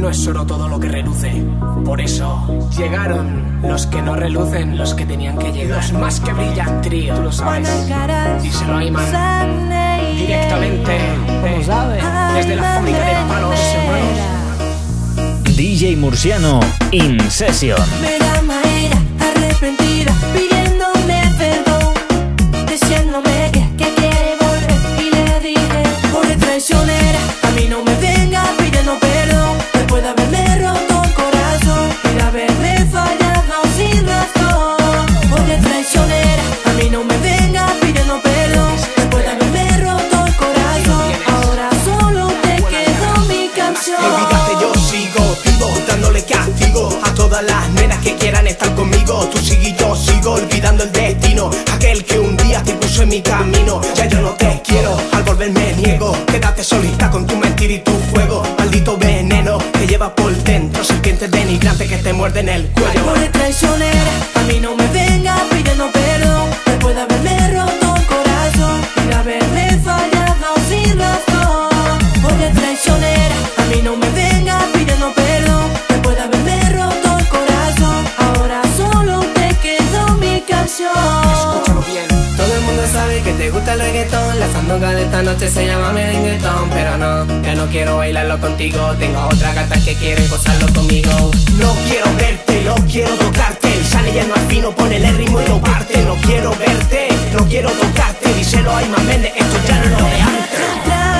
No es oro todo lo que reluce. Por eso llegaron los que no relucen, los que tenían que llegar. Los más que brillan, trío, tú lo sabes. Díselo a Iman. Directamente, desde la fábrica de palos, hermanos. DJ Murciano in session. Mira Mayra, arrepentida, pidiéndome perdón, diciéndome que quiere volver. Y le dije, pobre traicionera, a mí no me venga pidiendo perdón, después de haberme roto el corazón y de haberme fallado sin razón. Pobre traicionera, a mí no me venga pidiendo perdón, después de haberme roto el corazón. Ahora solo te quedó mi canción. Olvídate, yo sigo vivo, dándole castigo a todas las nenas que quieran estar conmigo. Tú sigue y yo sigo, olvidando el destino, aquel que un día te puso en mi camino. Ya yo no te quiero, al volver me niego. Quédate solita con tu mentira y tu fuego. Maldito veneno que llevas por dentro, serpientes denigrantes que te muerden el cuello. Pobre traicionera, a mí no me venga pidiendo perdón, después de haberme roto el corazón y de haberme fallado sin razón. Pobre traicionera, a mí no me venga pidiendo perdón, después de haberme roto el corazón. Ahora solo te quedó mi canción. Escúchalo bien. Todo el mundo sabe que te gusta el reggaetón. La sandunga de esta noche se llama merenguetón. Pero no, ya no quiero bailarlo contigo. Tengo otra gata que quiere gozarlo conmigo. No quiero verte, no quiero tocarte. El sale ya no es fino, ponele el ritmo y lo parte. No quiero verte, no quiero tocarte. Díselo a Iman Méndez, esto ya no es lo de antes.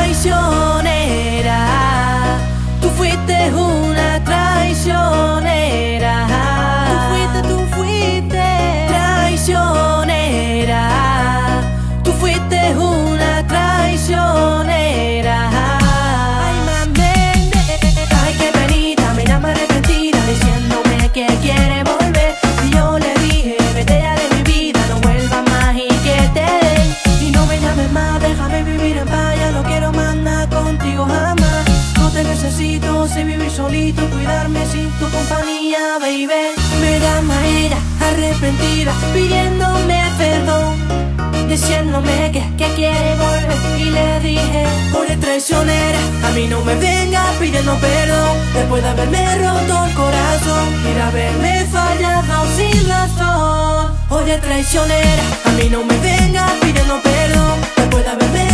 Traicionera, tú fuiste una traicionera. Tú fuiste traicionera. Tú fuiste una traicionera. Ay, mame, ay, qué penita, me llama arrepentida, diciéndome que quiere volver. Y yo le dije, vete ya de mi vida, no vuelvas más y que te den. Y no me llames más, déjame vivir en paz, ya no quiero más nada contigo jamás. No te necesito, sé vivir solito, cuidarme sin tu compañía, baby. Me llama ella, arrepentida, pidiéndome perdón, diciéndome que quiere volver. Y le dije, pobre traicionera, a mí no me venga pidiendo perdón, después de haberme roto el corazón y de haberme fallado sin razón. Oye traicionera, a mí no me venga pidiendo perdón, después de haberme